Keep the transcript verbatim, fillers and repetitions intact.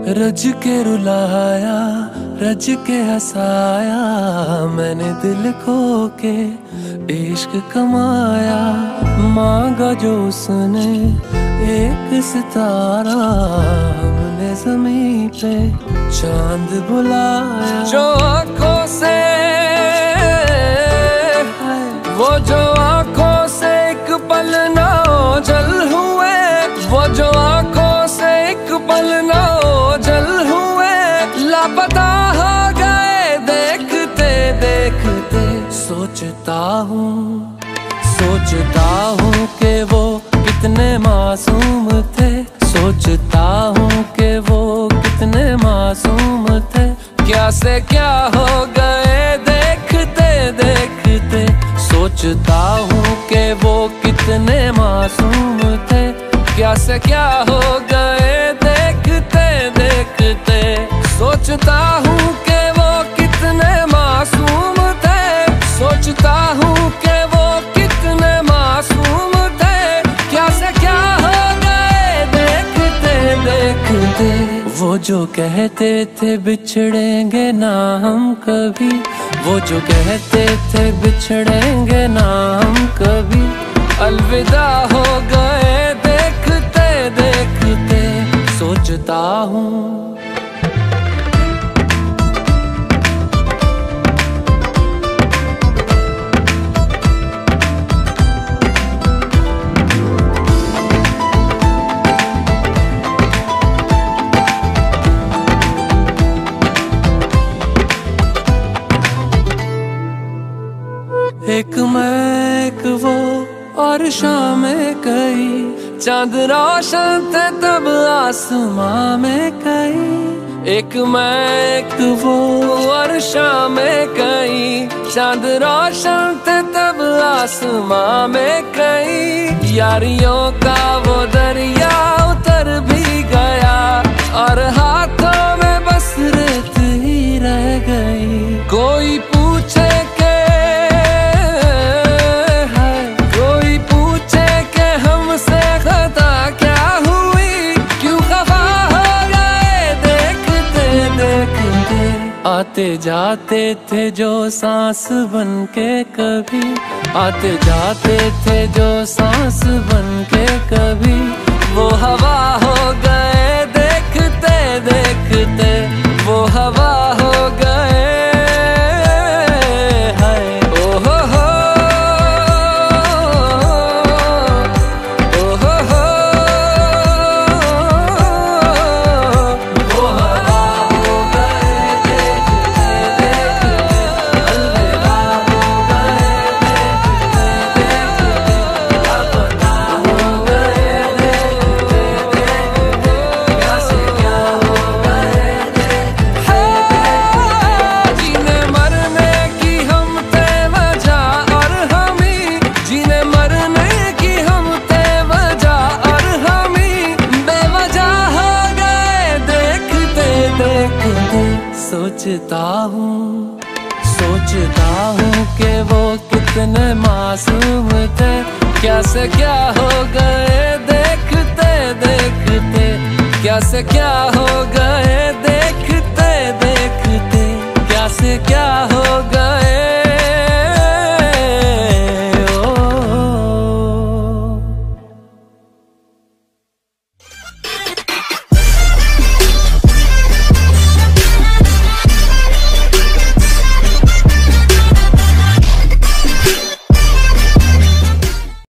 रज के रुलाया, रज के हंसाया, मैंने दिल खो के इश्क कमाया। मांगा जो उसने एक सितारा, हमने ज़मीं पे चांद बुलाया। जो आँखों से वो जो आँखों से एक पल ना ओझल हुए, वो जो आँखों से एक पल ना ओझल हुए, लापता हो गए देखते देखते। सोचता हूँ सोचता हूँ कि वो कितने मासूम थे, सोचता हूँ कि वो कितने मासूम थे। क्या से क्या हो गए देखते देखते। सोचता हूँ कि वो कितने मासूम थे, क्या से क्या हो गए देखते देखते। सोचता हूँ कि वो कितने मासूम थे, सोचता हूँ कि वो कितने मासूम थे, क्या से क्या हो गए देखते देखते। वो जो कहते थे बिछड़ेंगे ना हम कभी, वो जो कहते थे बिछड़ेंगे ना हम कभी, अलविदा हो गए देखते देखते। सोचता हूँ एक मैं एक वो और शामें कई, चांद रोशन थे तब आसमां में कई। एक मैं एक वो और शामें कई, चांद रोशन थे तब आसमां में कई। यारियों का वो दरिया उतर भी गया, और हाथों में बस रेत ही रह गई। कोई पूछे आते जाते थे जो सांस बन के कभी, आते जाते थे जो सांस बन के कभी, वो हवा हो गए देखते देखते। वो हवा हो गए हाय ओ हो हो ओ हो हो। वो हवा हो गए सोचता हूँ सोचता हूँ कि वो कितने मासूम थे, क्या से क्या हो गए देखते देखते। क्या से क्या हो गए